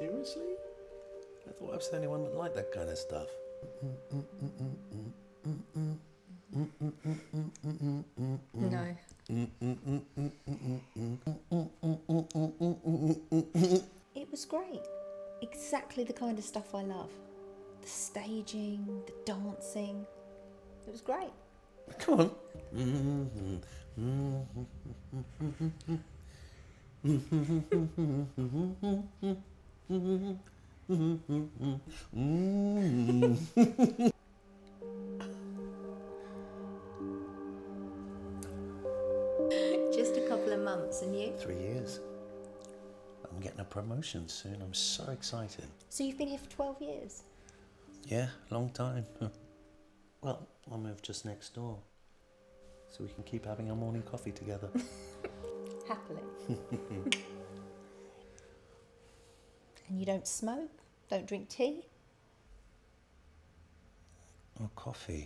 Seriously? I thought I was the only one that liked that kind of stuff. No. It was great. Exactly the kind of stuff I love. The staging, the dancing. It was great. Come on. Just a couple of months, and you? 3 years. I'm getting a promotion soon. I'm so excited. So you've been here for 12 years? Yeah, long time. Well, I'll move just next door, so we can keep having our morning coffee together. Happily. And you don't smoke? Don't drink tea? Or coffee.